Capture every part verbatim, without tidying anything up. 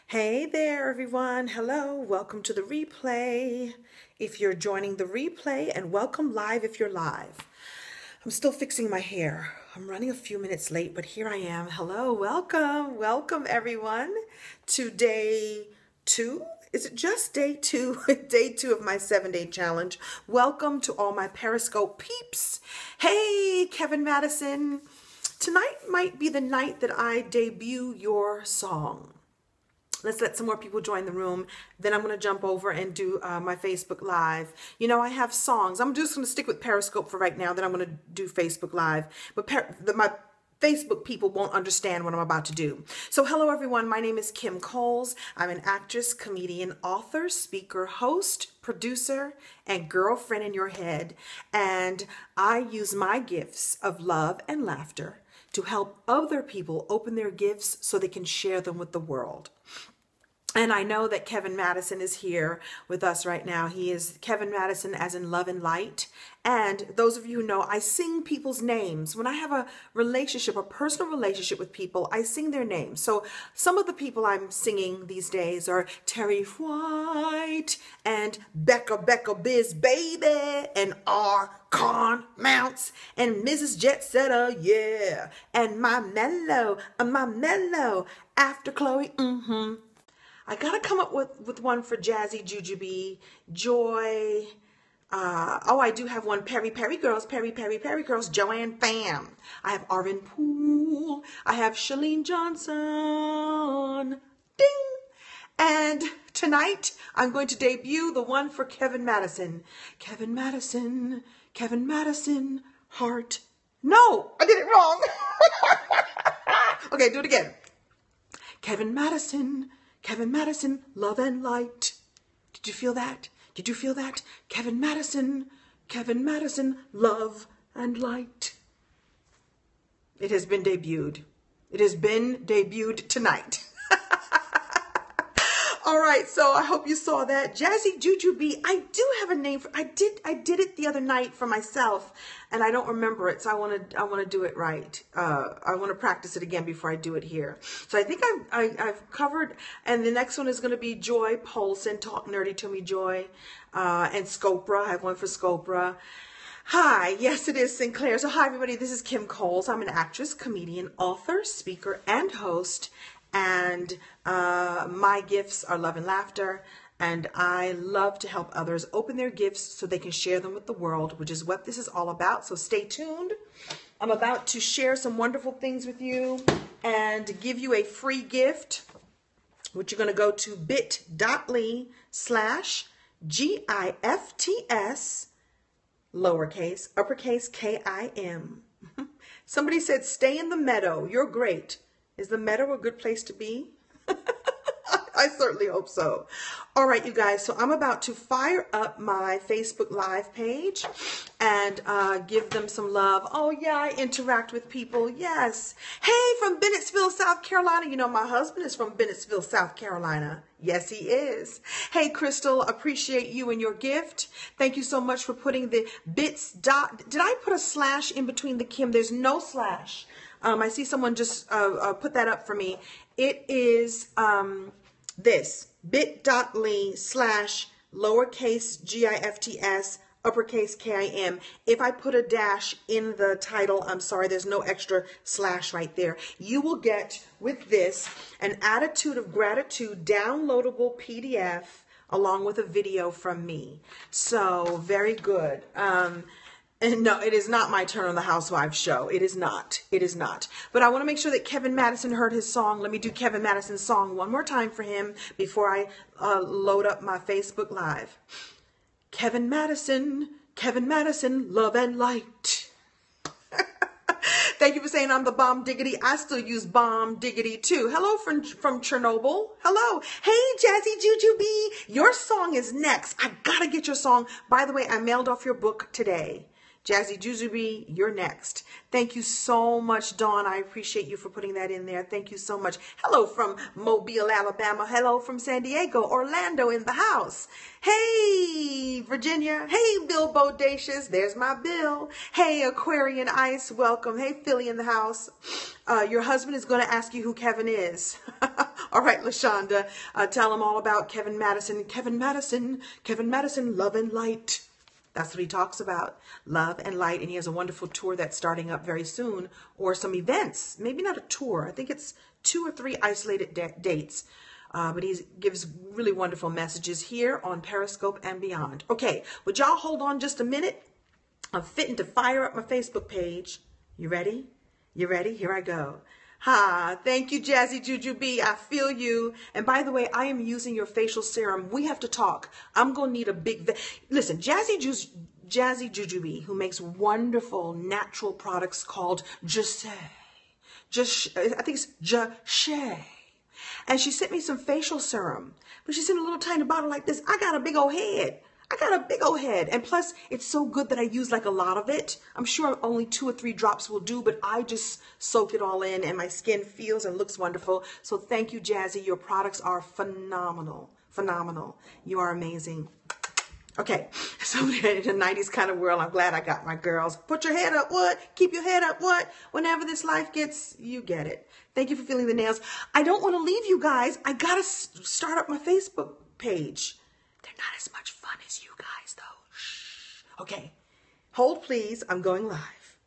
Hey there, everyone. Hello. Welcome to the replay. If you're joining the replay, and welcome live if you're live. I'm still fixing my hair. I'm running a few minutes late, but here I am. Hello. Welcome. Welcome, everyone, to day two. Is it just day two? Day two of my seven-day challenge. Welcome to all my Periscope peeps. Hey, Kevin Madison. Tonight might be the night that I debut your song. Let's let some more people join the room. Then I'm going to jump over and do uh, my Facebook Live. You know, I have songs. I'm just going to stick with Periscope for right now. Then I'm going to do Facebook Live. But per the, my Facebook people won't understand what I'm about to do. So hello, everyone. My name is Kim Coles. I'm an actress, comedian, author, speaker, host, producer, and girlfriend in your head. And I use my gifts of love and laughter to help other people open their gifts so they can share them with the world. And I know that Kevin Madison is here with us right now. He is Kevin Madison as in Love and Light. And those of you who know, I sing people's names. When I have a relationship, a personal relationship with people, I sing their names. So some of the people I'm singing these days are Terry White and Becca Becca Biz Baby and R. Con Mounts and Missus Jet Setter, yeah. And my mellow, uh, my mellow after Chloe, mm-hmm. I gotta come up with, with one for Jazzy Jujubee, Joy. Uh, oh, I do have one. Perry Perry Girls, Perry Perry Perry Girls, Joanne Pham. I have Arvin Poole. I have Shalene Johnson. Ding! And tonight, I'm going to debut the one for Kevin Madison. Kevin Madison, Kevin Madison, heart. No, I did it wrong. Okay, do it again. Kevin Madison, Kevin Madison, love and light. Did you feel that? Did you feel that? Kevin Madison, Kevin Madison, love and light. It has been debuted. It has been debuted tonight. All right, so I hope you saw that. Jazzy Jujubee, I do have a name for I did I did it the other night for myself and I don't remember it, so I want to I want to do it right. Uh, I want to practice it again before I do it here. So I think I've, I, I've covered, and the next one is going to be Joy Polson, Talk Nerdy to Me Joy, uh, and Scopra. I have one for Scopra. Hi, yes it is Sinclair. So hi everybody, this is Kim Coles. I'm an actress, comedian, author, speaker, and host. And uh, my gifts are love and laughter, and I love to help others open their gifts so they can share them with the world, which is what this is all about. So stay tuned. I'm about to share some wonderful things with you and give you a free gift, which you're going to go to bit.ly slash G I F T S, lowercase, uppercase K I M. Somebody said, stay in the meadow. You're great. Is the meadow a good place to be? I certainly hope so. All right, you guys, so I'm about to fire up my Facebook Live page and uh, give them some love. Oh, yeah, I interact with people. Yes. Hey, from Bennettsville, South Carolina. You know, my husband is from Bennettsville, South Carolina. Yes, he is. Hey, Crystal, appreciate you and your gift. Thank you so much for putting the bits dot. Did I put a slash in between the Kim? There's no slash. Um, I see someone just uh, uh, put that up for me. It is um, this, bit.ly slash lowercase G I F T S, uppercase K I M. If I put a dash in the title, I'm sorry, there's no extra slash right there. You will get, with this, an Attitude of Gratitude downloadable P D F along with a video from me. So, very good. Um, And no, it is not my turn on the Housewives show. It is not. It is not. But I want to make sure that Kevin Madison heard his song. Let me do Kevin Madison's song one more time for him before I uh, load up my Facebook Live. Kevin Madison, Kevin Madison, love and light. Thank you for saying I'm the bomb diggity. I still use bomb diggity too. Hello from, from Chernobyl. Hello. Hey, Jazzy Jujubee. Your song is next. I gotta get your song. By the way, I mailed off your book today. Jazzy Jujubee, you're next. Thank you so much, Dawn. I appreciate you for putting that in there. Thank you so much. Hello from Mobile, Alabama. Hello from San Diego. Orlando in the house. Hey, Virginia. Hey, Bill Bodacious. There's my Bill. Hey, Aquarian Ice. Welcome. Hey, Philly in the house. Uh, your husband is going to ask you who Kevin is. All right, LaShonda, uh, tell them all about Kevin Madison. Kevin Madison, Kevin Madison, love and light. That's what he talks about, love and light. And he has a wonderful tour that's starting up very soon, or some events, maybe not a tour. I think it's two or three isolated dates. Uh, but he gives really wonderful messages here on Periscope and beyond. Okay, would y'all hold on just a minute? I'm fitting to fire up my Facebook page. You ready? You ready? Here I go. Ha, thank you, Jazzy Juju B. I feel you. And by the way, I am using your facial serum. We have to talk. I'm going to need a big... Listen, Jazzy Juju, Jazzy Juju B, who makes wonderful natural products called Just Just I think it's Just And she sent me some facial serum. But she sent a little tiny bottle like this. I got a big old head. I got a big old head. And plus, it's so good that I use like a lot of it. I'm sure only two or three drops will do, but I just soak it all in and my skin feels and looks wonderful. So thank you, Jazzy. Your products are phenomenal. Phenomenal. You are amazing. Okay, so in the nineties kind of world, I'm glad I got my girls. Put your head up, what? Keep your head up, what? Whenever this life gets, you get it. Thank you for feeling the nails. I don't want to leave you guys. I got to start up my Facebook page. They're not as much fun as you guys, though. Shh. Okay, hold please. I'm going live.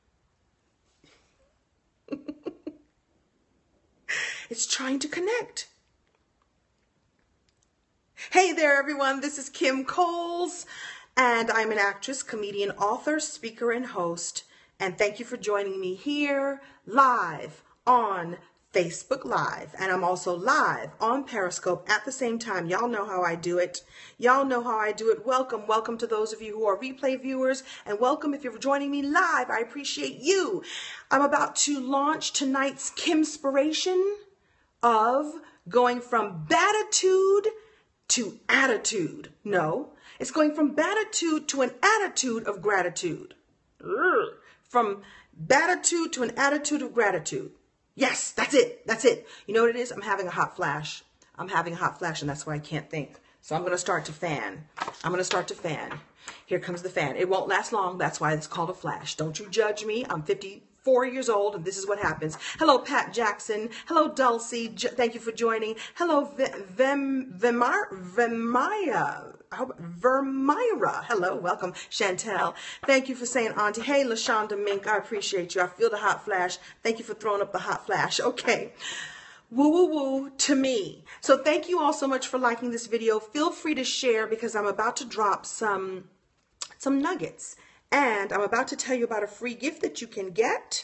It's trying to connect. Hey there, everyone. This is Kim Coles, and I'm an actress, comedian, author, speaker, and host. And thank you for joining me here live on Facebook Live. And I'm also live on Periscope at the same time. Y'all know how I do it. Y'all know how I do it. Welcome. Welcome to those of you who are replay viewers, and welcome if you're joining me live. I appreciate you. I'm about to launch tonight's Kimspiration of going from Batitude to attitude. No, it's going from Batitude to an attitude of gratitude. Ugh. From Batitude to an attitude of gratitude. Yes, that's it. That's it. You know what it is? I'm having a hot flash. I'm having a hot flash, and that's why I can't think. So I'm going to start to fan. I'm going to start to fan. Here comes the fan. It won't last long. That's why it's called a flash. Don't you judge me. I'm fifty-four years old, and this is what happens. Hello, Pat Jackson. Hello, Dulcie. J Thank you for joining. Hello, Vem Vemar Vemaya. I hope Vermyra. Hello, welcome, Chantel. Thank you for saying auntie. Hey, LaShonda Mink, I appreciate you. I feel the hot flash. Thank you for throwing up the hot flash. Okay. Woo, woo, woo to me. So thank you all so much for liking this video. Feel free to share because I'm about to drop some, some nuggets. And I'm about to tell you about a free gift that you can get.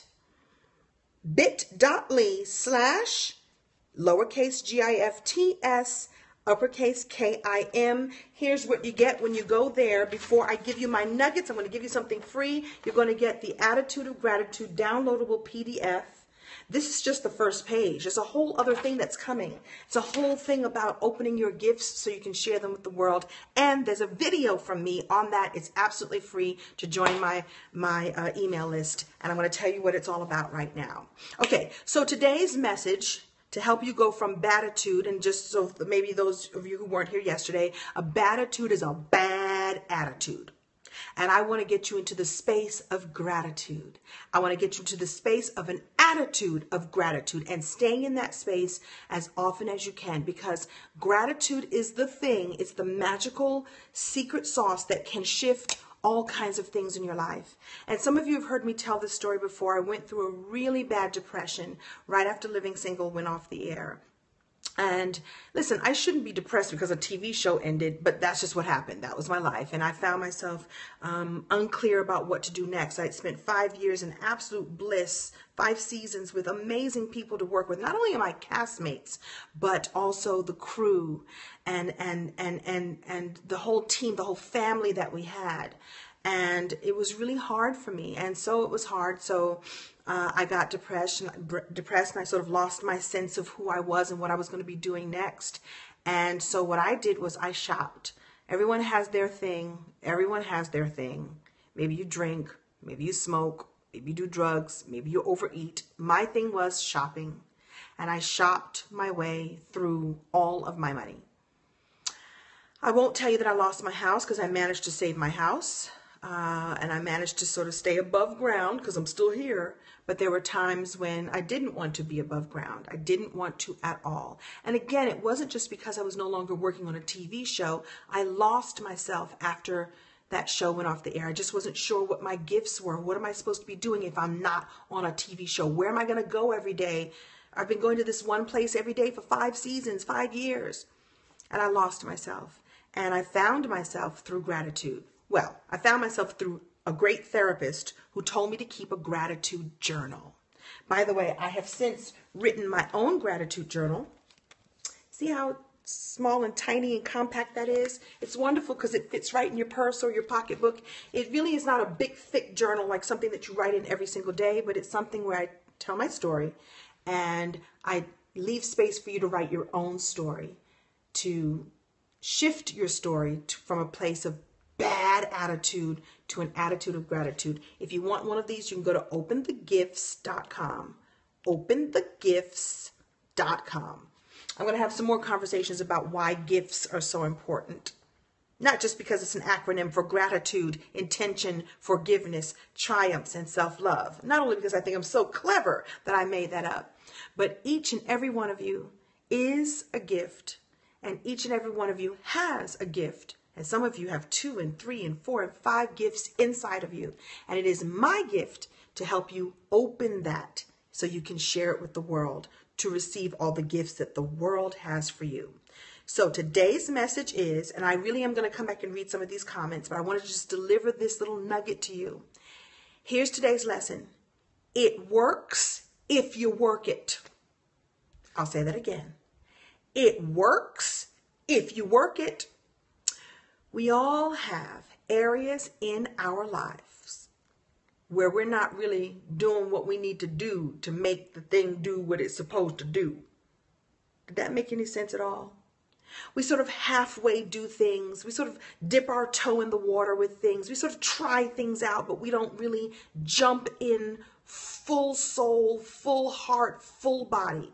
bit.ly slash lowercase G I F T S uppercase K I M. Here's what you get when you go there. Before I give you my nuggets, I'm going to give you something free. You're going to get the Attitude of Gratitude downloadable P D F. This is just the first page. There's a whole other thing that's coming. It's a whole thing about opening your gifts so you can share them with the world. And there's a video from me on that. It's absolutely free to join my, my uh, email list. And I'm going to tell you what it's all about right now. Okay, so today's message, to help you go from batitude, and just so maybe those of you who weren't here yesterday, a batitude is a bad attitude. And I want to get you into the space of gratitude. I want to get you into the space of an attitude of gratitude and staying in that space as often as you can, because gratitude is the thing. It's the magical secret sauce that can shift all kinds of things in your life. And some of you have heard me tell this story before. I went through a really bad depression right after Living Single went off the air. And listen, I shouldn't be depressed because a T V show ended, but that's just what happened. That was my life. And I found myself um, unclear about what to do next. I'd spent five years in absolute bliss, five seasons with amazing people to work with. Not only my castmates, but also the crew and, and, and, and, and the whole team, the whole family that we had. And it was really hard for me. And so it was hard. So uh, I got depressed and, depressed and I sort of lost my sense of who I was and what I was going to be doing next. And so what I did was I shopped. Everyone has their thing. Everyone has their thing. Maybe you drink. Maybe you smoke. Maybe you do drugs. Maybe you overeat. My thing was shopping. And I shopped my way through all of my money. I won't tell you that I lost my house because I managed to save my house. Uh, and I managed to sort of stay above ground because I'm still here. But there were times when I didn't want to be above ground. I didn't want to at all. And again, it wasn't just because I was no longer working on a T V show. I lost myself after that show went off the air. I just wasn't sure what my gifts were. What am I supposed to be doing if I'm not on a T V show? Where am I going to go every day? I've been going to this one place every day for five seasons, five years. And I lost myself. And I found myself through gratitude. Well, I found myself through a great therapist who told me to keep a gratitude journal. By the way, I have since written my own gratitude journal. See how small and tiny and compact that is? It's wonderful because it fits right in your purse or your pocketbook. It really is not a big, thick journal like something that you write in every single day, but it's something where I tell my story and I leave space for you to write your own story, to shift your story to, from a place of bad attitude to an attitude of gratitude. If you want one of these, you can go to open the gifts dot com. open the gifts dot com. I'm going to have some more conversations about why gifts are so important. Not just because it's an acronym for gratitude, intention, forgiveness, triumphs, and self-love. Not only because I think I'm so clever that I made that up, but each and every one of you is a gift, and each and every one of you has a gift. And some of you have two and three and four and five gifts inside of you. And it is my gift to help you open that so you can share it with the world, to receive all the gifts that the world has for you. So today's message is, and I really am going to come back and read some of these comments, but I want to just deliver this little nugget to you. Here's today's lesson. It works if you work it. I'll say that again. It works if you work it. We all have areas in our lives where we're not really doing what we need to do to make the thing do what it's supposed to do. Did that make any sense at all? We sort of halfway do things. We sort of dip our toe in the water with things. We sort of try things out, but we don't really jump in full soul, full heart, full body.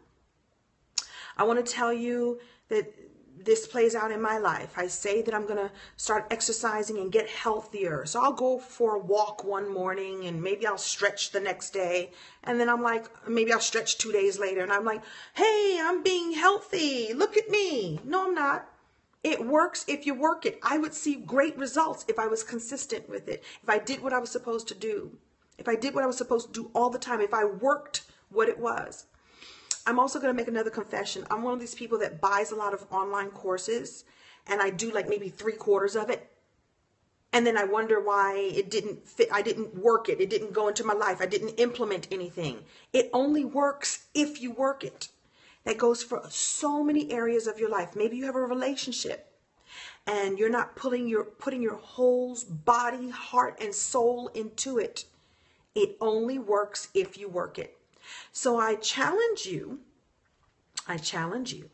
I want to tell you that this plays out in my life. I say that I'm going to start exercising and get healthier. So I'll go for a walk one morning and maybe I'll stretch the next day. And then I'm like, maybe I'll stretch two days later. And I'm like, hey, I'm being healthy. Look at me. No, I'm not. It works if you work it. I would see great results if I was consistent with it. If I did what I was supposed to do. If I did what I was supposed to do all the time. If I worked what it was. I'm also going to make another confession. I'm one of these people that buys a lot of online courses and I do like maybe three quarters of it. And then I wonder why it didn't fit. I didn't work it. It didn't go into my life. I didn't implement anything. It only works if you work it. That goes for so many areas of your life. Maybe you have a relationship and you're not putting your, putting your whole body, heart, and soul into it. It only works if you work it. So I challenge you, I challenge you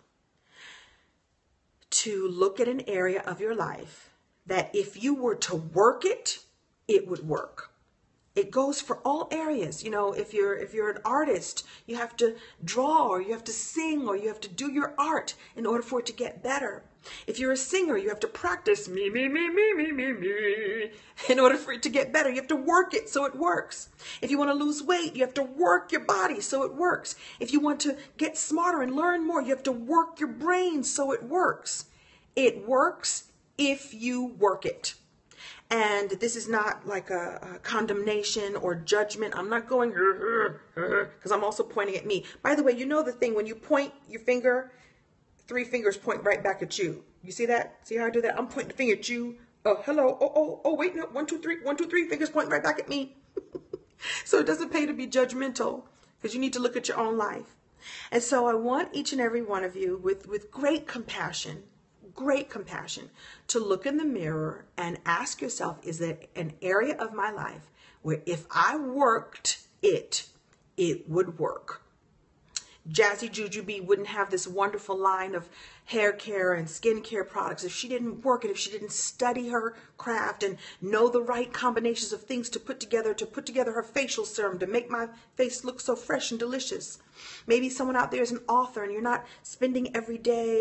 to look at an area of your life that if you were to work it, it would work. It goes for all areas. You know, if you're if you're an artist, you have to draw or you have to sing or you have to do your art in order for it to get better. If you're a singer, you have to practice me, me, me, me, me, me, me. In order for it to get better, you have to work it so it works. If you want to lose weight, you have to work your body so it works. If you want to get smarter and learn more, you have to work your brain so it works. It works if you work it. And this is not like a, a condemnation or judgment. I'm not going because I'm also pointing at me. By the way, you know the thing when you point your finger, three fingers point right back at you. You see that? See how I do that? I'm pointing the finger at you. Oh, hello. Oh, oh, oh, wait, no. One, two, three. One, two, three. Fingers pointing right back at me. So it doesn't pay to be judgmental because you need to look at your own life. And so I want each and every one of you with, with great compassion, great compassion, to look in the mirror and ask yourself, is there an area of my life where if I worked it, it would work? Jazzy Juju B wouldn't have this wonderful line of hair care and skin care products if she didn't work it, if she didn't study her craft and know the right combinations of things to put together, to put together her facial serum to make my face look so fresh and delicious. Maybe someone out there is an author and you're not spending every day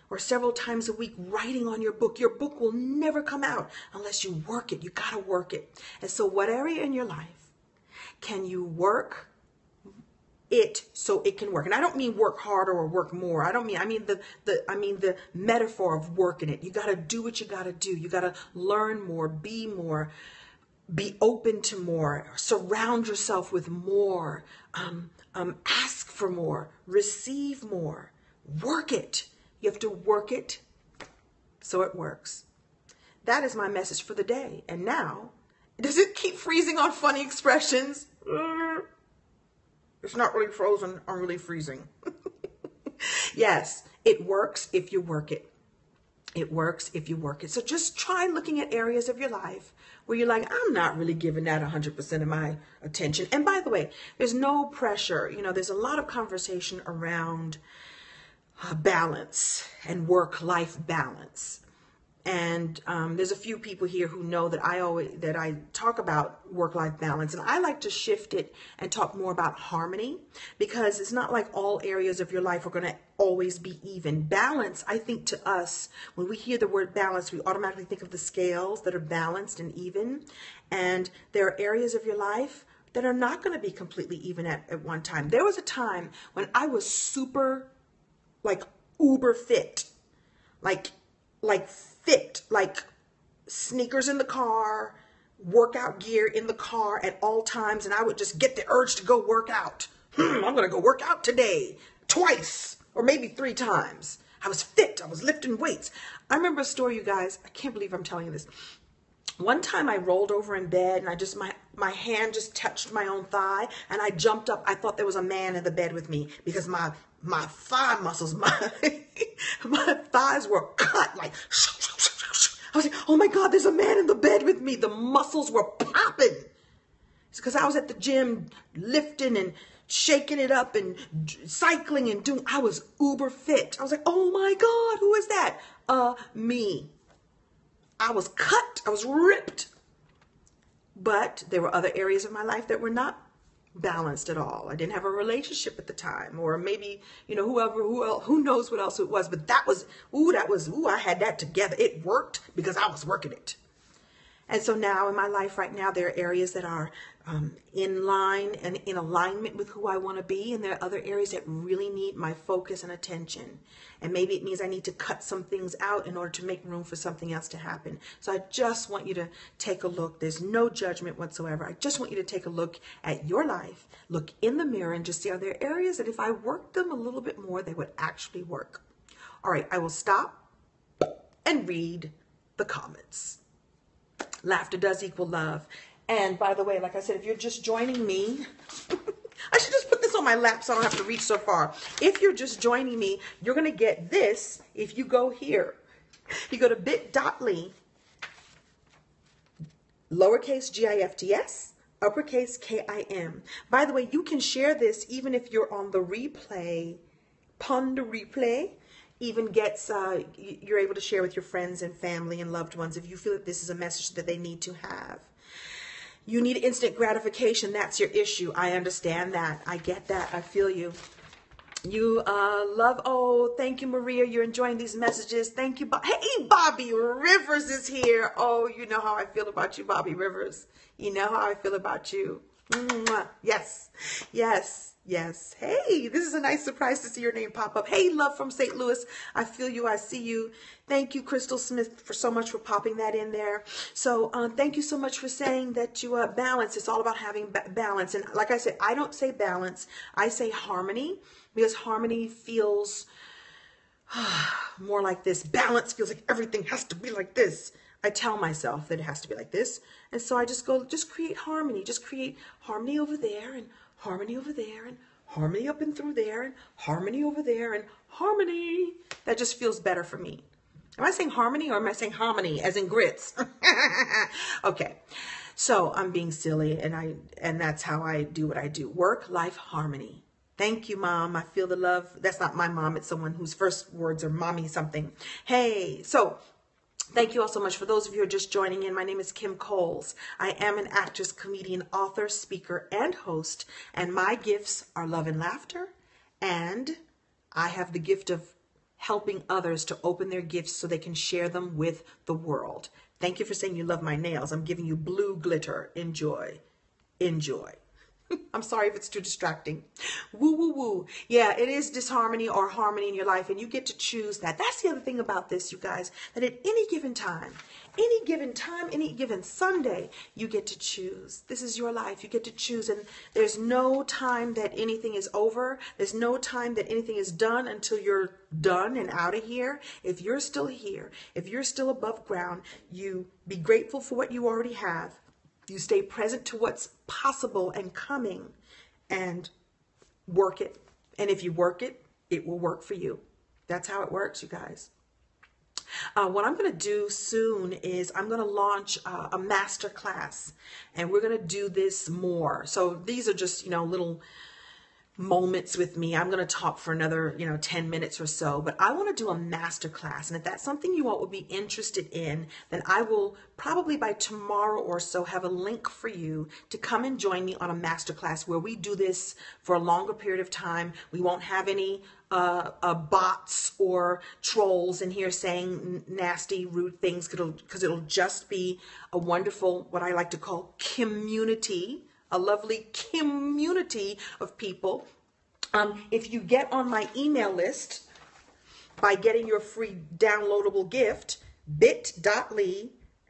or several times a week writing on your book. Your book will never come out unless you work it. You got to work it. And so what area in your life can you work it so it can work? And I don't mean work harder or work more. I don't mean, I mean the, the, I mean the metaphor of working it. You got to do what you got to do. You got to learn more, be more, be open to more, surround yourself with more, um, um, ask for more, receive more, work it. You have to work it so it works. That is my message for the day. And now, does it keep freezing on funny expressions? It's not really frozen. I'm really freezing. Yes, it works if you work it. It works if you work it. So just try looking at areas of your life where you're like, I'm not really giving that one hundred percent of my attention. And by the way, there's no pressure. You know, there's a lot of conversation around uh, balance and work-life balance. And um, there's a few people here who know that I always that I talk about work-life balance, and I like to shift it and talk more about harmony, because it's not like all areas of your life are going to always be even. Balance, I think, to us, when we hear the word balance, we automatically think of the scales that are balanced and even, and there are areas of your life that are not going to be completely even at, at one time. There was a time when I was super, like, uber fit, like, like. fit, like sneakers in the car, workout gear in the car at all times, and I would just get the urge to go work out. Hmm, I'm going to go work out today, twice, or maybe three times. I was fit. I was lifting weights. I remember a story, you guys. I can't believe I'm telling you this. One time I rolled over in bed, and I just, my, my hand just touched my own thigh, and I jumped up. I thought there was a man in the bed with me, because my, my thigh muscles, my, my thighs were cut, like, I was like, oh my God, there's a man in the bed with me. The muscles were popping. It's because I was at the gym lifting and shaking it up and cycling and doing, I was uber fit. I was like, oh my God, who is that? Uh, me. I was cut. I was ripped. But there were other areas of my life that were not balanced at all. I didn't have a relationship at the time, or maybe, you know, whoever, who else, who knows what else it was, but that was, ooh, that was, ooh, I had that together. It worked because I was working it. And so now in my life right now, there are areas that are um, in line and in alignment with who I want to be. And there are other areas that really need my focus and attention. And maybe it means I need to cut some things out in order to make room for something else to happen. So I just want you to take a look. There's no judgment whatsoever. I just want you to take a look at your life, look in the mirror, and just see, are there areas that if I worked them a little bit more, they would actually work. All right, I will stop and read the comments. Laughter does equal love. And by the way, like I said, if you're just joining me, I should just put this on my lap so I don't have to reach so far. If you're just joining me, you're going to get this if you go here. You go to bit.ly, lowercase G I F T S, uppercase K I M. By the way, you can share this even if you're on the replay, pond replay. Even gets, uh, you're able to share with your friends and family and loved ones if you feel that this is a message that they need to have. You need instant gratification. That's your issue. I understand that. I get that. I feel you. You uh, love, oh, thank you, Maria. You're enjoying these messages. Thank you. Bo hey, Bobby Rivers is here. Oh, you know how I feel about you, Bobby Rivers. You know how I feel about you. Mwah. Yes, yes. Yes. Hey, this is a nice surprise to see your name pop up. Hey, love from Saint Louis. I feel you. I see you. Thank you, Crystal Smith, for so much for popping that in there. So uh, thank you so much for saying that you uh, balance. It's all about having ba balance. And like I said, I don't say balance. I say harmony, because harmony feels more like this. Balance feels like everything has to be like this. I tell myself that it has to be like this. And so I just go, just create harmony. Just create harmony over there and harmony over there and harmony up and through there and harmony over there and harmony. That just feels better for me. Am I saying harmony or am I saying harmony as in grits? Okay. So I'm being silly, and I and that's how I do what I do. Work, life, harmony. Thank you, Mom. I feel the love. That's not my mom. It's someone whose first words are mommy something. Hey, so thank you all so much. For those of you who are just joining in, my name is Kim Coles. I am an actress, comedian, author, speaker, and host, and my gifts are love and laughter, and I have the gift of helping others to open their gifts so they can share them with the world. Thank you for saying you love my nails. I'm giving you blue glitter. Enjoy. Enjoy. I'm sorry if it's too distracting. Woo, woo, woo. Yeah, it is disharmony or harmony in your life, and you get to choose that. That's the other thing about this, you guys, that at any given time, any given time, any given Sunday, you get to choose. This is your life. You get to choose, and there's no time that anything is over. There's no time that anything is done until you're done and out of here. If you're still here, if you're still above ground, you be grateful for what you already have. You stay present to what's possible and coming and work it. And if you work it, it will work for you. That's how it works, you guys. Uh, what I'm going to do soon is I'm going to launch uh, a master class, and we're going to do this more. So these are just, you know, little moments with me. I'm going to talk for another, you know, ten minutes or so, but I want to do a master class. And if that's something you all would be interested in, then I will probably by tomorrow or so have a link for you to come and join me on a master class where we do this for a longer period of time. We won't have any uh, uh, bots or trolls in here saying nasty, rude things, because it'll, it'll just be a wonderful, what I like to call community, a lovely community of people. Um, if you get on my email list by getting your free downloadable gift, bit.ly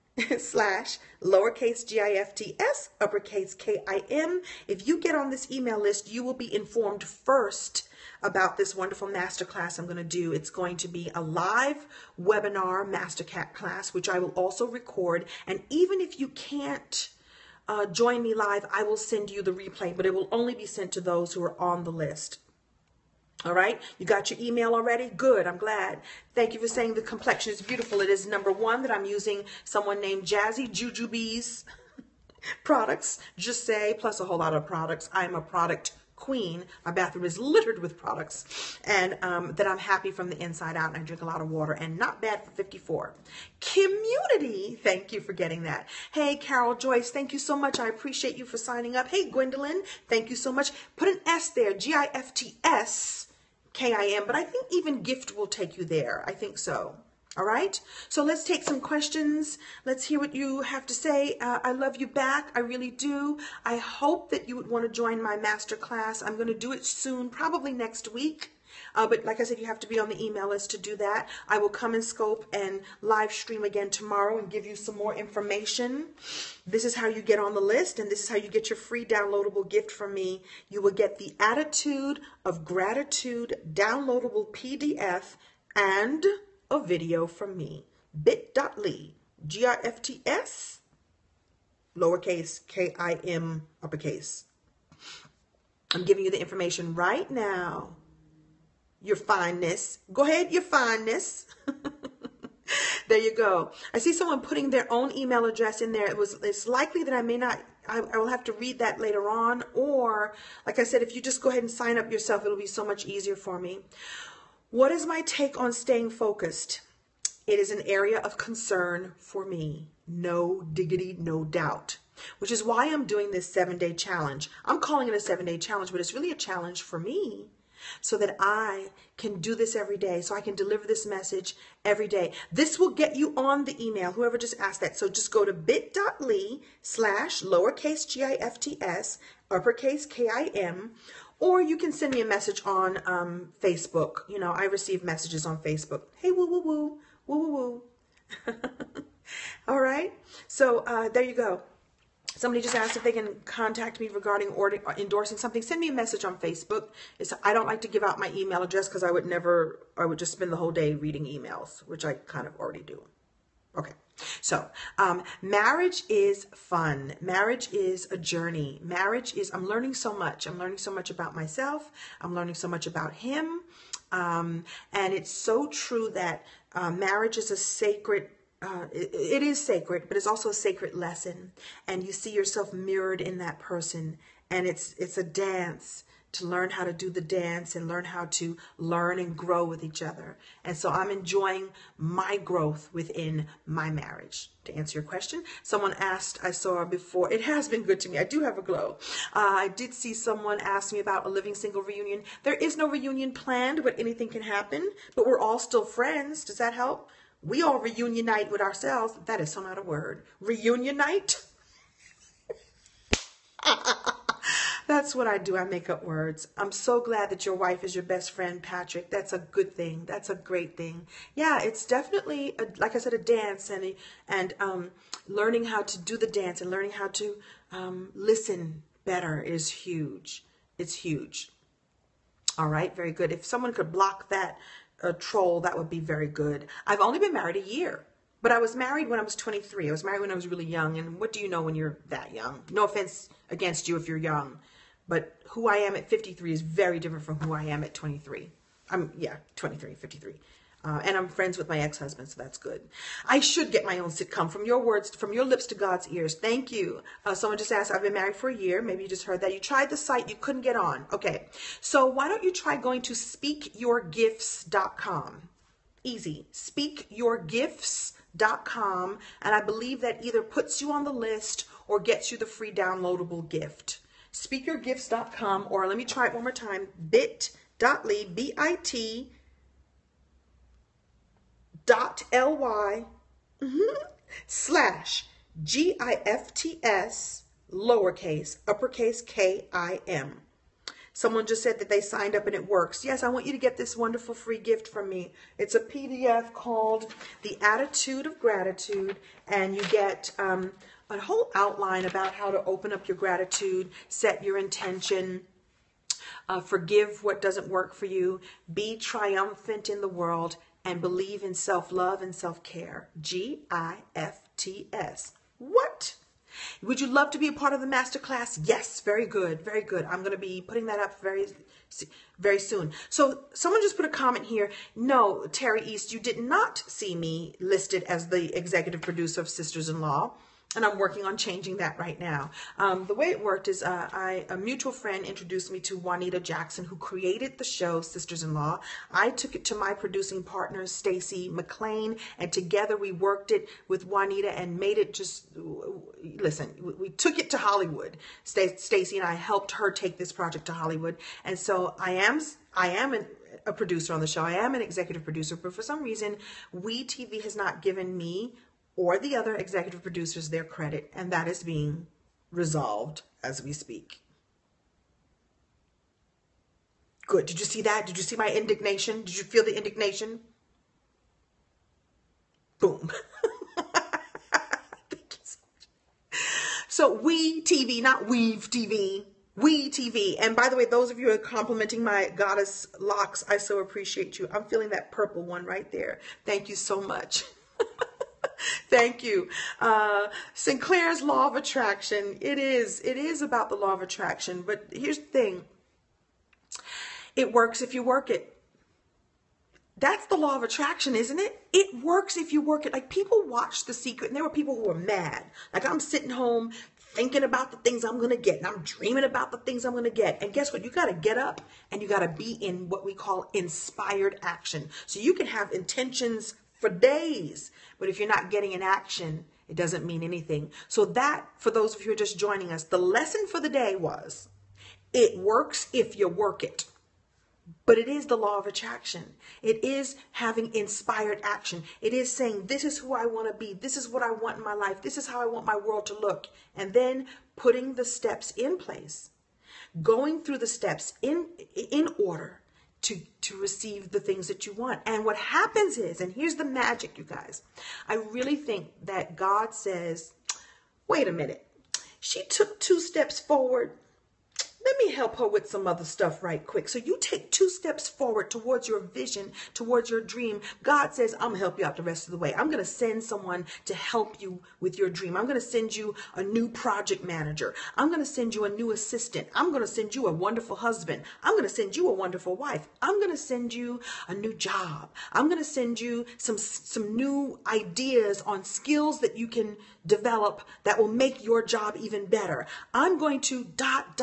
slash lowercase gifts, uppercase K I M. If you get on this email list, you will be informed first about this wonderful masterclass I'm going to do. It's going to be a live webinar masterclass class, which I will also record. And even if you can't Uh, join me live, I will send you the replay, but it will only be sent to those who are on the list. All right, you got your email already? Good, I'm glad. Thank you for saying the complexion is beautiful. It is number one that I'm using someone named Jazzy Jujubee's products, just say, plus a whole lot of products. I'm a product queen. My bathroom is littered with products, and um, that I'm happy from the inside out, and I drink a lot of water, and not bad for fifty-four. Community, thank you for getting that. Hey, Carol Joyce, thank you so much. I appreciate you for signing up. Hey, Gwendolyn, thank you so much. Put an S there, G I F T S K I M, but I think even gift will take you there. I think so. All right, so let's take some questions. Let's hear what you have to say. Uh, I love you back. I really do. I hope that you would want to join my master class. I'm going to do it soon, probably next week. Uh, but like I said, you have to be on the email list to do that. I will come in scope and live stream again tomorrow and give you some more information. This is how you get on the list, and this is how you get your free downloadable gift from me. You will get the Attitude of Gratitude downloadable P D F and a video from me. bit.ly, G I F T S, lowercase K I M, uppercase. I'm giving you the information right now. Your fineness. Go ahead, your fineness. There you go. I see someone putting their own email address in there. It was, it's likely that I may not, I, I will have to read that later on. Or, like I said, if you just go ahead and sign up yourself, it'll be so much easier for me. What is my take on staying focused? It is an area of concern for me. No diggity, no doubt. Which is why I'm doing this seven-day challenge. I'm calling it a seven-day challenge, but it's really a challenge for me so that I can do this every day, so I can deliver this message every day. This will get you on the email, whoever just asked that. So just go to bit.ly slash lowercase G I F T S, uppercase K I M, or you can send me a message on um, Facebook. You know, I receive messages on Facebook. Hey, woo, woo, woo, woo, woo, woo. All right. So uh, there you go. Somebody just asked if they can contact me regarding or endorsing something. Send me a message on Facebook. It's, I don't like to give out my email address because I would never, I would just spend the whole day reading emails, which I kind of already do. Okay. So, um, marriage is fun. Marriage is a journey. Marriage is, I'm learning so much. I'm learning so much about myself. I'm learning so much about him. Um, and it's so true that uh, marriage is a sacred, uh, it, it is sacred, but it's also a sacred lesson. And you see yourself mirrored in that person. And it's, it's a dance to learn how to do the dance and learn how to learn and grow with each other. And so I'm enjoying my growth within my marriage. To answer your question, someone asked, I saw before, it has been good to me. I do have a glow. Uh, I did see someone ask me about a living single reunion. There is no reunion planned, but anything can happen. But we're all still friends. Does that help? We all reunite with ourselves. That is so not a word. Reunite? That's what I do. I make up words. I'm so glad that your wife is your best friend, Patrick. That's a good thing. That's a great thing. Yeah, it's definitely, a, like I said, a dance, and a, and um, learning how to do the dance and learning how to um, listen better is huge. It's huge. All right, very good. If someone could block that uh, troll, that would be very good. I've only been married a year. But I was married when I was twenty-three. I was married when I was really young. And what do you know when you're that young? No offense against you if you're young. But who I am at fifty-three is very different from who I am at twenty-three. I'm, yeah, twenty-three, fifty-three. Uh, and I'm friends with my ex-husband, so that's good. I should get my own sitcom. From your words, from your lips to God's ears. Thank you. Uh, someone just asked, I've been married for a year. Maybe you just heard that. You tried the site. You couldn't get on. Okay. So why don't you try going to speak your gifts dot com? Easy. speak your gifts dot com, and I believe that either puts you on the list or gets you the free downloadable gift. speak your gifts dot com, or let me try it one more time, bit.ly, B-I-T dot L-Y mm-hmm, slash G-I-F-T-S lowercase uppercase K I M. Someone just said that they signed up and it works. Yes, I want you to get this wonderful free gift from me. It's a P D F called The Attitude of Gratitude, and you get um, a whole outline about how to open up your gratitude, set your intention, uh, forgive what doesn't work for you, be triumphant in the world, and believe in self-love and self-care. G I F T S. What? Would you love to be a part of the masterclass? Yes, very good, very good. I'm going to be putting that up very, very soon. So someone just put a comment here. No, Terry East, you did not see me listed as the executive producer of Sisters-in-Law. And I'm working on changing that right now. Um, the way it worked is uh, I, a mutual friend introduced me to Juanita Jackson, who created the show Sisters-in-Law. I took it to my producing partner, Stacy McLean, and together we worked it with Juanita and made it just, listen, we took it to Hollywood. Stacy and I helped her take this project to Hollywood. And so I am, I am an, a producer on the show. I am an executive producer, but for some reason, We T V has not given me or the other executive producers their credit, and that is being resolved as we speak. Good. Did you see that? Did you see my indignation? Did you feel the indignation? Boom. Thank you so much. So We T V, not Weave T V. We T V. And by the way, those of you who are complimenting my goddess locks, I so appreciate you. I'm feeling that purple one right there. Thank you so much. Thank you. Uh, Sinclair's Law of Attraction. It is. It is about the law of attraction. But here's the thing. It works if you work it. That's the law of attraction, isn't it? It works if you work it. Like, people watch The Secret, and there were people who were mad. Like, I'm sitting home thinking about the things I'm going to get, and I'm dreaming about the things I'm going to get. And guess what? You got to get up, and you got to be in what we call inspired action. So you can have intentions for days, but if you're not getting in action, it doesn't mean anything. So that, for those of you who are just joining us, the lesson for the day was, it works if you work it. But it is the law of attraction. It is having inspired action. It is saying, this is who I want to be. This is what I want in my life. This is how I want my world to look. And then putting the steps in place, going through the steps in, in order to, to receive the things that you want. And what happens is, and here's the magic, you guys, I really think that God says, wait a minute, she took two steps forward. Let me help her with some other stuff right quick. So you take two steps forward towards your vision, towards your dream. God says, I'm going to help you out the rest of the way. I'm going to send someone to help you with your dream. I'm going to send you a new project manager. I'm going to send you a new assistant. I'm going to send you a wonderful husband. I'm going to send you a wonderful wife. I'm going to send you a new job. I'm going to send you some, some new ideas on skills that you can develop that will make your job even better. I'm going to dot, dot, dot.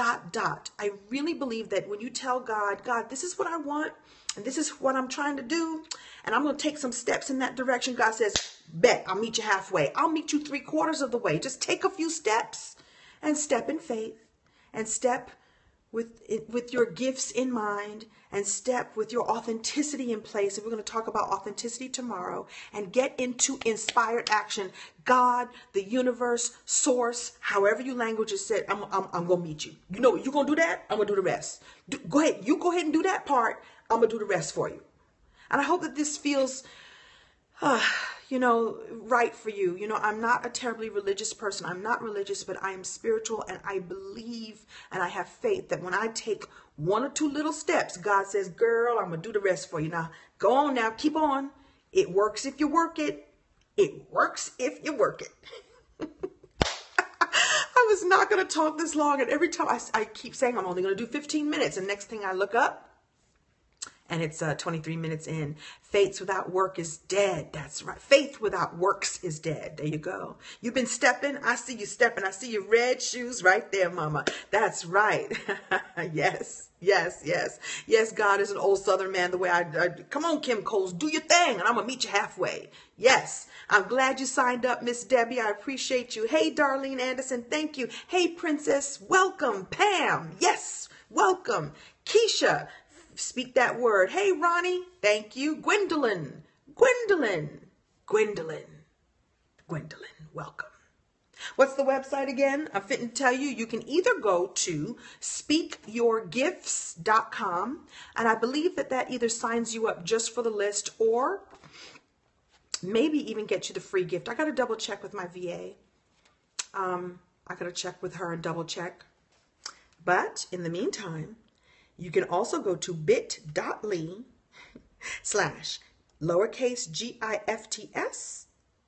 lot. I really believe that when you tell God, God, this is what I want, and this is what I'm trying to do, and I'm going to take some steps in that direction, God says, bet, I'll meet you halfway. I'll meet you three quarters of the way. Just take a few steps and step in faith and step with with your gifts in mind and step with your authenticity in place. And we're going to talk about authenticity tomorrow and get into inspired action. God, the universe, source, however you language is said, I'm, I'm, I'm going to meet you. You know, you're going to do that. I'm going to do the rest. Do, go ahead. You go ahead and do that part. I'm going to do the rest for you. And I hope that this feels, uh, you know, right for you. You know, I'm not a terribly religious person. I'm not religious, but I am spiritual, and I believe and I have faith that when I take one or two little steps, God says, girl, I'm going to do the rest for you. Now, go on now. Keep on. It works if you work it. It works if you work it. I was not going to talk this long, and every time I, I keep saying I'm only going to do fifteen minutes, and next thing I look up, and it's uh, twenty-three minutes in. Faith without work is dead. That's right. Faith without works is dead. There you go. You've been stepping. I see you stepping. I see your red shoes right there, mama. That's right. Yes, yes, yes. Yes, God is an old Southern man the way I, I come on, Kim Coles, do your thing, and I'm going to meet you halfway. Yes. I'm glad you signed up, Miss Debbie. I appreciate you. Hey, Darlene Anderson. Thank you. Hey, Princess. Welcome. Pam. Yes. Welcome. Keisha. Speak that word. Hey, Ronnie. Thank you. Gwendolyn. Gwendolyn. Gwendolyn. Gwendolyn. Welcome. What's the website again? I'm fitting to tell you, you can either go to speak your gifts dot com, and I believe that that either signs you up just for the list or maybe even get you the free gift. I got to double check with my V A. Um, I got to check with her and double check. But in the meantime, you can also go to bit.ly slash lowercase G I F T S,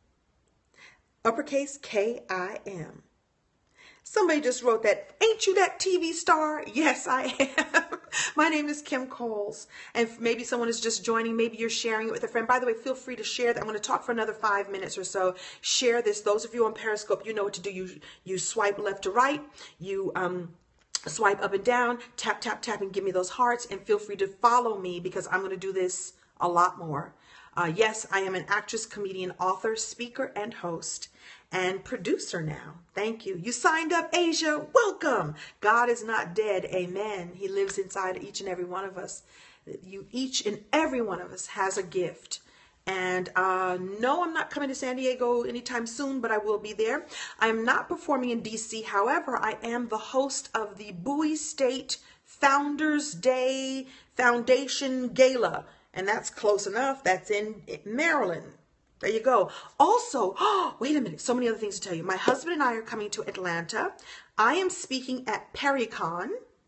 uppercase K I M. Somebody just wrote that. Ain't you that T V star? Yes, I am. My name is Kim Coles. And maybe someone is just joining. Maybe you're sharing it with a friend. By the way, feel free to share that. I'm going to talk for another five minutes or so. Share this. Those of you on Periscope, you know what to do. You, you swipe left to right. You, um, swipe up and down, tap, tap, tap, and give me those hearts. And feel free to follow me because I'm going to do this a lot more. Uh, yes, I am an actress, comedian, author, speaker, and host, and producer now. Thank you. You signed up, Asia. Welcome. God is not dead. Amen. He lives inside each and every one of us. You, each and every one of us has a gift. And uh, no, I'm not coming to San Diego anytime soon, but I will be there. I'm not performing in D C. However, I am the host of the Bowie State Founders Day Foundation Gala. And that's close enough. That's in Maryland. There you go. Also, oh, wait a minute. So many other things to tell you. My husband and I are coming to Atlanta. I am speaking at PerryCon.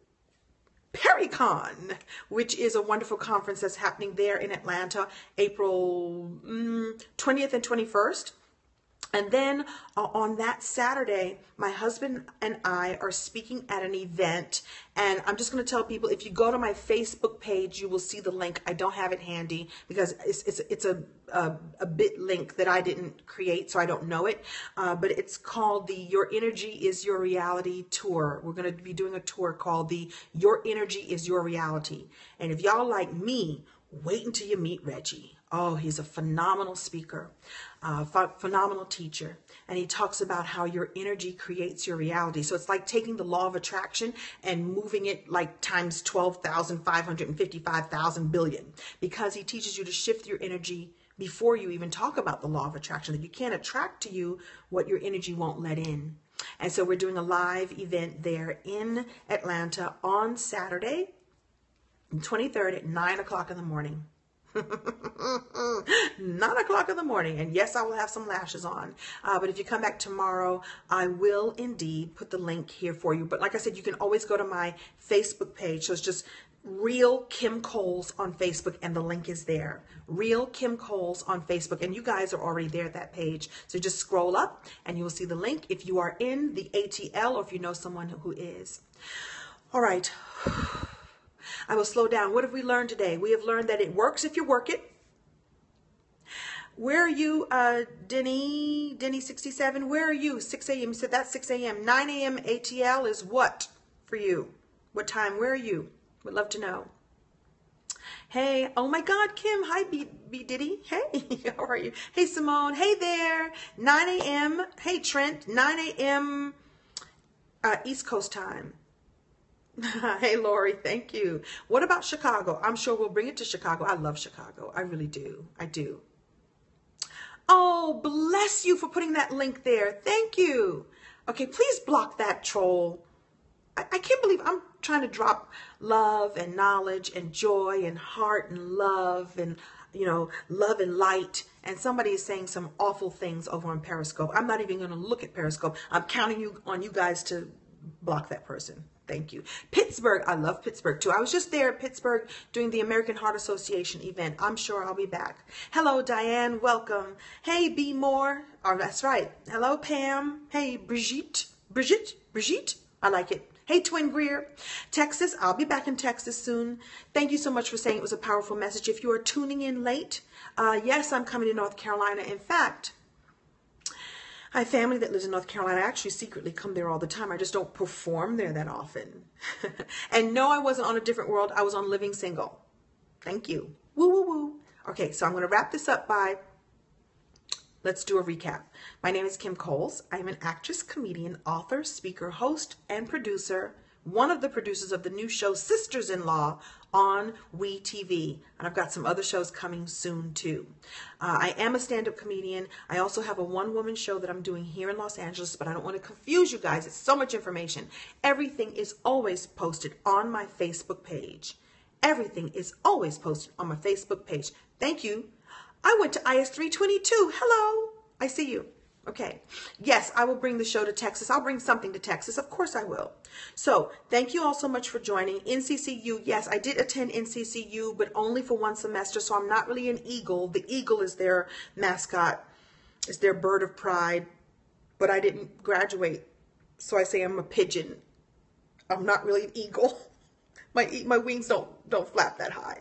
PerryCon, which is a wonderful conference that's happening there in Atlanta, April mm, twentieth and twenty-first. And then uh, on that Saturday, my husband and I are speaking at an event. And I'm just going to tell people, if you go to my Facebook page, you will see the link. I don't have it handy because it's it's, it's a, a, a bit link that I didn't create, so I don't know it. Uh, but it's called the Your Energy is Your Reality Tour. We're going to be doing a tour called the Your Energy is Your Reality. And if y'all like me, wait until you meet Reggie. Oh, he's a phenomenal speaker, uh, ph phenomenal teacher. And he talks about how your energy creates your reality. So it's like taking the law of attraction and moving it like times twelve thousand five hundred fifty-five thousand billion. Because he teaches you to shift your energy before you even talk about the law of attraction. That you can't attract to you what your energy won't let in. And so we're doing a live event there in Atlanta on Saturday, twenty-third at nine o'clock in the morning. Nine o'clock in the morning, and yes, I will have some lashes on, uh, but if you come back tomorrow, I will indeed put the link here for you. But like I said, you can always go to my Facebook page, so it's just Real Kim Coles on Facebook, and the link is there. Real Kim Coles on Facebook, and you guys are already there at that page, so just scroll up and you will see the link if you are in the A T L or if you know someone who is. All right, I will slow down. What have we learned today? We have learned that it works if you work it. Where are you, uh, Denny, Denny sixty-seven? Where are you? six A M You said that's six A M nine A M A T L is what for you? What time? Where are you? Would love to know. Hey, oh my God, Kim. Hi, B, B Diddy. Hey, how are you? Hey, Simone. Hey there. nine a m Hey, Trent. nine a m Uh, East Coast time. Hey, Lori. Thank you. What about Chicago? I'm sure we'll bring it to Chicago. I love Chicago. I really do. I do. Oh, bless you for putting that link there. Thank you. Okay, please block that troll. I, I can't believe I'm trying to drop love and knowledge and joy and heart and love and, you know, love and light. And somebody is saying some awful things over on Periscope. I'm not even going to look at Periscope. I'm counting you on you guys to block that person. Thank you. Pittsburgh. I love Pittsburgh too. I was just there at Pittsburgh doing the American Heart Association event. I'm sure I'll be back. Hello, Diane. Welcome. Hey, B. Moore. Oh, that's right. Hello, Pam. Hey, Brigitte. Brigitte? Brigitte? I like it. Hey, Twin Greer. Texas. I'll be back in Texas soon. Thank you so much for saying it was a powerful message. If you are tuning in late, uh, yes, I'm coming to North Carolina. In fact, I have family that lives in North Carolina. I actually secretly come there all the time. I just don't perform there that often. And no, I wasn't on A Different World. I was on Living Single. Thank you. Woo, woo, woo. Okay, so I'm going to wrap this up by, let's do a recap. My name is Kim Coles. I am an actress, comedian, author, speaker, host, and producer. One of the producers of the new show Sisters-in-Law on We T V. And I've got some other shows coming soon too. Uh, I am a stand-up comedian. I also have a one-woman show that I'm doing here in Los Angeles, but I don't want to confuse you guys. It's so much information. Everything is always posted on my Facebook page. Everything is always posted on my Facebook page. Thank you. I went to I S three twenty-two. Hello. I see you. Okay. Yes, I will bring the show to Texas. I'll bring something to Texas. Of course I will. So thank you all so much for joining. N C C U, yes, I did attend N C C U, but only for one semester. So I'm not really an eagle. The eagle is their mascot, is their bird of pride, but I didn't graduate. So I say I'm a pigeon. I'm not really an eagle. My, my wings don't, don't flap that high.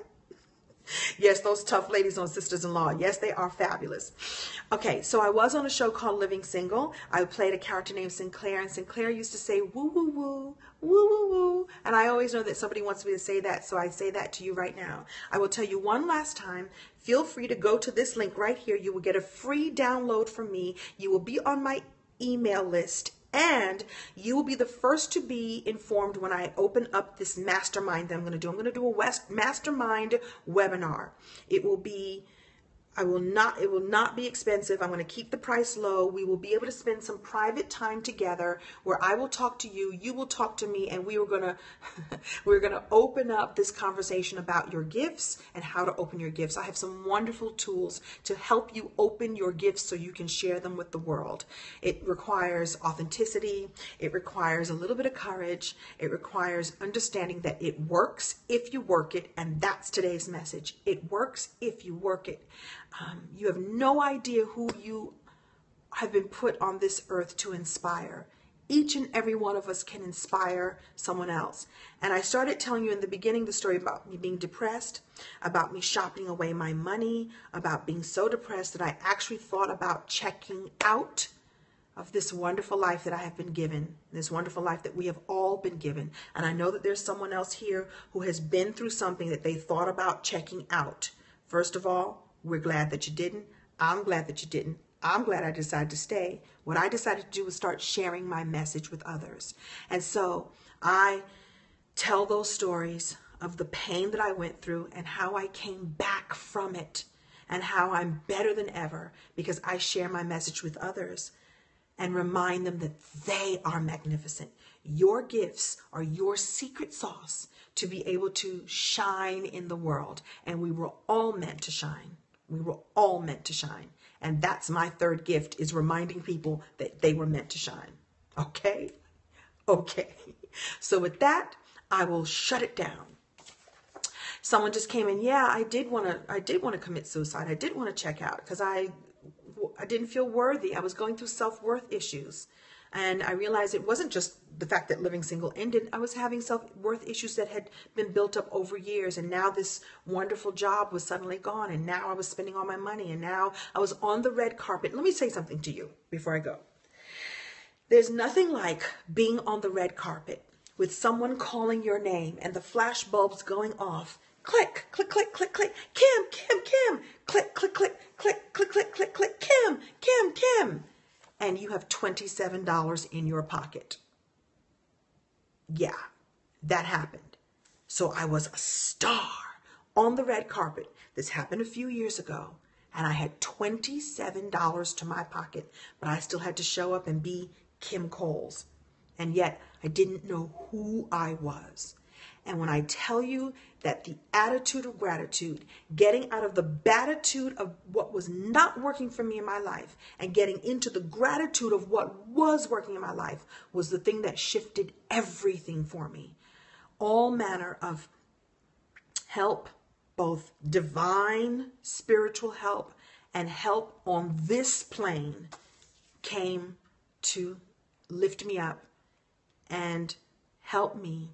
Yes, those tough ladies on Sisters-in-Law. Yes, they are fabulous. Okay, so I was on a show called Living Single. I played a character named Sinclair, and Sinclair used to say, woo, woo, woo, woo, woo, woo. And I always know that somebody wants me to say that, so I say that to you right now. I will tell you one last time. Feel free to go to this link right here. You will get a free download from me. You will be on my email list, and you will be the first to be informed when I open up this mastermind that I'm going to do. I'm going to do a West mastermind webinar. It will be, I will not, it will not be expensive. I'm going to keep the price low. We will be able to spend some private time together where I will talk to you, you will talk to me, and we are going to, we're going to open up this conversation about your gifts and how to open your gifts. I have some wonderful tools to help you open your gifts so you can share them with the world. It requires authenticity. It requires a little bit of courage. It requires understanding that it works if you work it. And that's today's message. It works if you work it. Um, you have no idea who you have been put on this earth to inspire. Each and every one of us can inspire someone else. And I started telling you in the beginning the story about me being depressed, about me shopping away my money, about being so depressed that I actually thought about checking out of this wonderful life that I have been given, this wonderful life that we have all been given. And I know that there's someone else here who has been through something that they thought about checking out. First of all, we're glad that you didn't. I'm glad that you didn't. I'm glad I decided to stay. What I decided to do was start sharing my message with others. And so I tell those stories of the pain that I went through and how I came back from it and how I'm better than ever because I share my message with others and remind them that they are magnificent. Your gifts are your secret sauce to be able to shine in the world. And we were all meant to shine. We were all meant to shine. And that's my third gift, is reminding people that they were meant to shine. Okay? Okay. So with that, I will shut it down. Someone just came in. Yeah, I did want to, I did want to commit suicide. I did want to check out because I, I didn't feel worthy. I was going through self-worth issues. And I realized it wasn't just the fact that Living Single ended. I was having self-worth issues that had been built up over years. And now this wonderful job was suddenly gone. And now I was spending all my money. And now I was on the red carpet. Let me say something to you before I go. There's nothing like being on the red carpet with someone calling your name and the flash bulbs going off. Click, click, click, click, click. Kim, Kim, Kim. Click, click, click, click, click, click, click, click. Kim, Kim, Kim. And you have twenty-seven dollars in your pocket. Yeah, that happened. So I was a star on the red carpet. This happened a few years ago. And I had twenty-seven dollars to my pocket. But I still had to show up and be Kim Coles. And yet I didn't know who I was. And when I tell you that the attitude of gratitude, getting out of the batitude of what was not working for me in my life and getting into the gratitude of what was working in my life was the thing that shifted everything for me. All manner of help, both divine spiritual help and help on this plane, came to lift me up and help me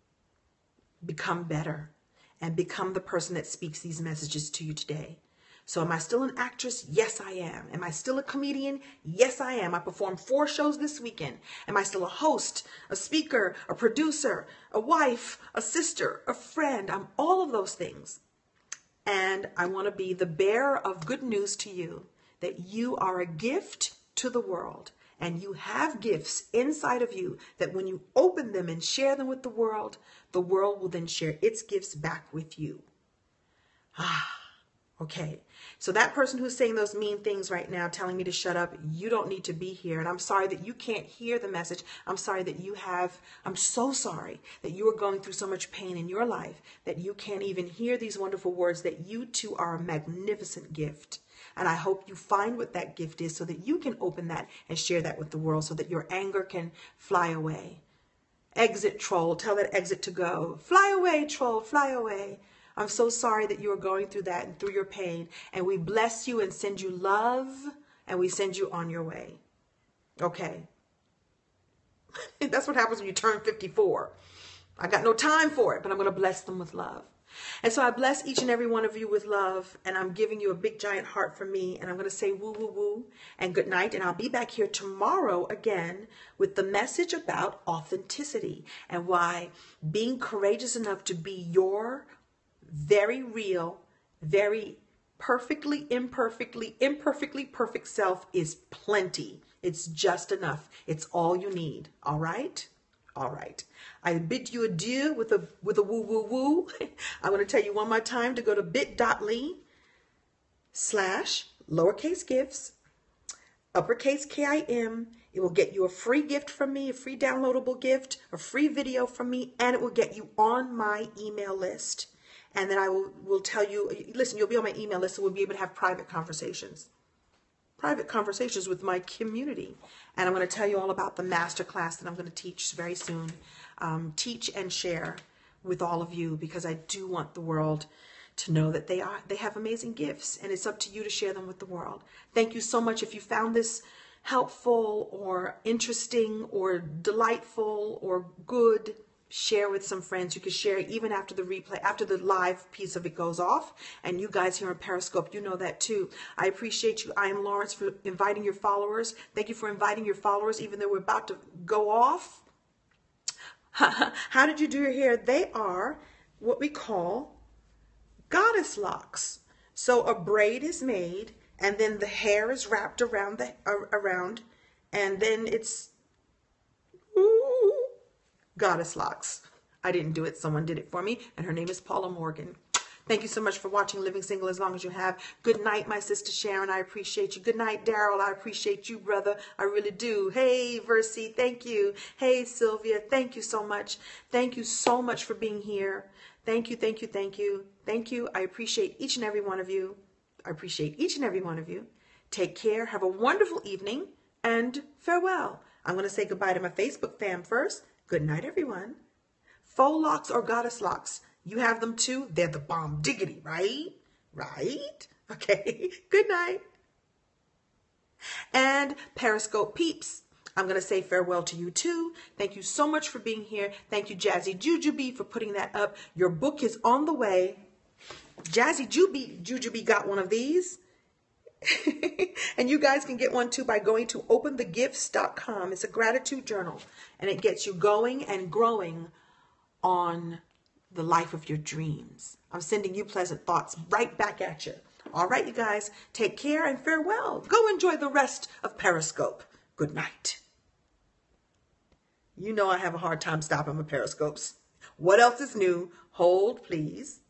become better and become the person that speaks these messages to you today. So am I still an actress? Yes, I am. Am I still a comedian? Yes, I am. I performed four shows this weekend. Am I still a host, a speaker, a producer, a wife, a sister, a friend? I'm all of those things. And I want to be the bearer of good news to you that you are a gift to the world. And you have gifts inside of you that when you open them and share them with the world, the world will then share its gifts back with you. Ah, okay. So that person who's saying those mean things right now, telling me to shut up, you don't need to be here. And I'm sorry that you can't hear the message. I'm sorry that you have, I'm so sorry that you are going through so much pain in your life that you can't even hear these wonderful words, that you too are a magnificent gift. And I hope you find what that gift is so that you can open that and share that with the world so that your anger can fly away. Exit, troll. Tell that exit to go. Fly away, troll. Fly away. I'm so sorry that you are going through that and through your pain. And we bless you and send you love and we send you on your way. Okay. That's what happens when you turn fifty-four. I got no time for it, but I'm going to bless them with love. And so I bless each and every one of you with love, and I'm giving you a big giant heart from me, and I'm going to say woo, woo, woo, and good night, and I'll be back here tomorrow again with the message about authenticity and why being courageous enough to be your very real, very perfectly, imperfectly, imperfectly perfect self is plenty. It's just enough. It's all you need. All right? All right. I bid you adieu with a with a woo woo woo. I want to tell you one more time to go to bit.ly slash lowercase gifts, uppercase K I M. It will get you a free gift from me, a free downloadable gift, a free video from me, and it will get you on my email list. And then I will, will tell you, listen, you'll be on my email list, so we'll be able to have private conversations. Private conversations with my community. And I'm going to tell you all about the masterclass that I'm going to teach very soon. Um, teach and share with all of you, because I do want the world to know that they are they have amazing gifts, and it's up to you to share them with the world. Thank you so much. If you found this helpful or interesting or delightful or good, share with some friends. You can share even after the replay, after the live piece of it goes off. And you guys here on Periscope, you know that too. I appreciate you. I am Lawrence, for inviting your followers. Thank you for inviting your followers, even though we're about to go off. How did you do your hair? They are what we call goddess locks. So a braid is made, and then the hair is wrapped around the uh, around, and then it's ooh, goddess locks. I didn't do it. Someone did it for me, and her name is Paula Morgan. Thank you so much for watching Living Single as long as you have. Good night, my sister Sharon. I appreciate you. Good night, Daryl. I appreciate you, brother. I really do. Hey, Versi. Thank you. Hey, Sylvia. Thank you so much. Thank you so much for being here. Thank you, thank you, thank you. Thank you. I appreciate each and every one of you. I appreciate each and every one of you. Take care. Have a wonderful evening, and farewell. I'm going to say goodbye to my Facebook fam first. Good night, everyone. Faux locks or goddess locks. You have them too? They're the bomb diggity, right? Right? Okay. Good night. And Periscope peeps, I'm going to say farewell to you too. Thank you so much for being here. Thank you, Jazzy Jujubee, for putting that up. Your book is on the way. Jazzy Jujubee, Jujubee got one of these. And you guys can get one too by going to open the gifts dot com. It's a gratitude journal, and it gets you going and growing on the life of your dreams. I'm sending you pleasant thoughts right back at you. All right, you guys, take care and farewell. Go enjoy the rest of Periscope. Good night. You know I have a hard time stopping my Periscopes. What else is new? Hold, please.